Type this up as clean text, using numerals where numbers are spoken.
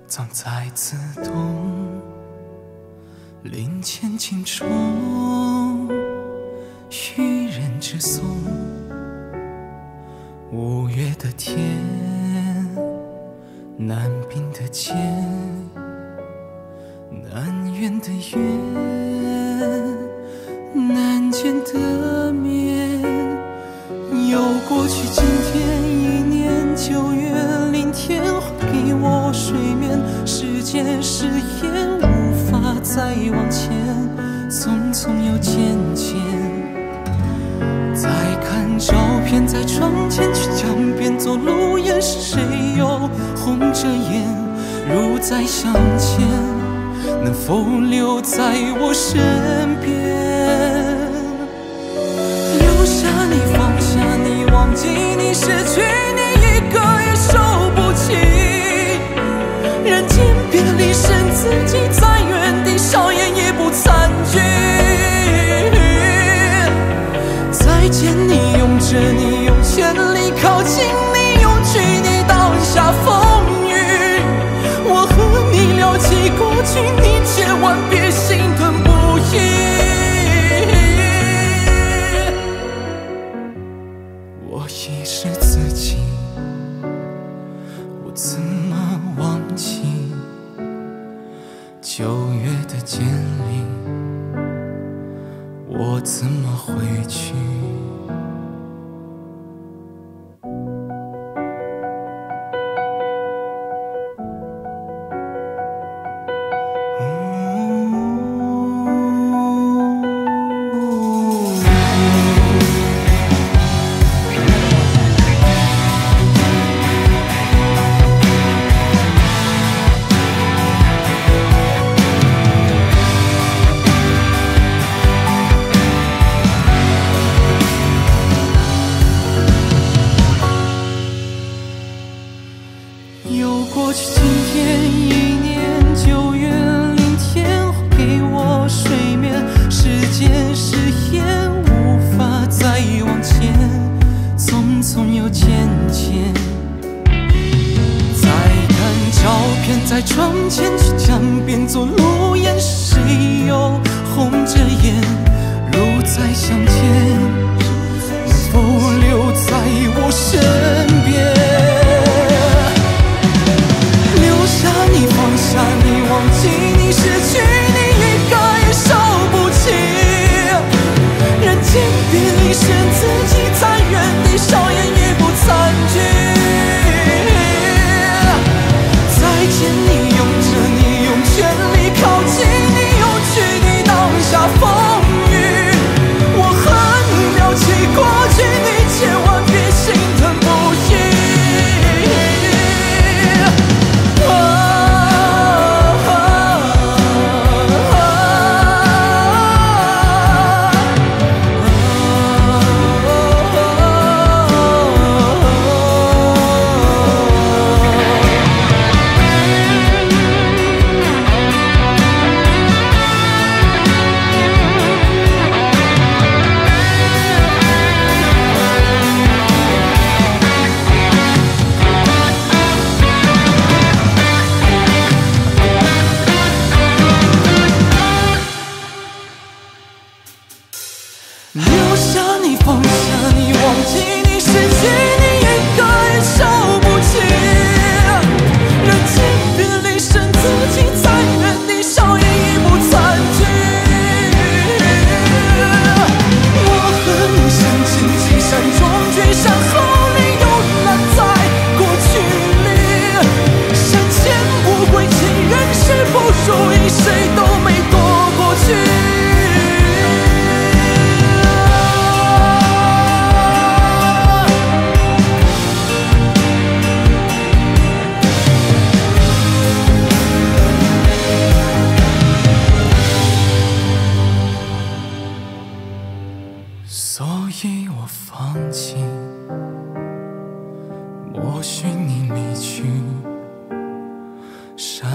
葬在自动林间青虫，渔人之颂。五月的天，南滨的剑，南园的月，南见的面。又过去今天一年9月0天，还给我睡眠。时间是烟，无法再往前，匆匆又渐渐。再看照片，在窗前去江边做路演，是谁又红着眼，如在向前？能否留在我身边？留下你，放下你，忘记你，失去你，一个也受不起。人间别离，剩自己在原地，笑颜也不参与。再见你，拥着你，用全力靠近你，用距离挡下风雨。我和你聊起过去，你千万别心疼不已。我遗失自己，我怎么忘记9月的坚定？我怎么回去？又过去今天一年9月0天，还给我睡眠。时间是烟，无法再往前，匆匆又渐渐。再看照片，在窗前去江边做路演，谁又红着眼，如在向前？能否留在我身边？你放下你，忘记你，失去你，一个也受不起。人间别离，剩自己在原地，笑颜也不参与。再见你，拥着你，用全力靠近你，用距离挡下风雨。我和你聊起过去，你千万别心疼不已。留下你，放下你，忘记你，失去你，一个也受不起。人间别离，剩自己在原地，笑颜也不参与。我和你相见几山中绝山后里，又难在过去里。山前无归，情人是不如意，谁都没躲过去。所以我放弃，默许你离去，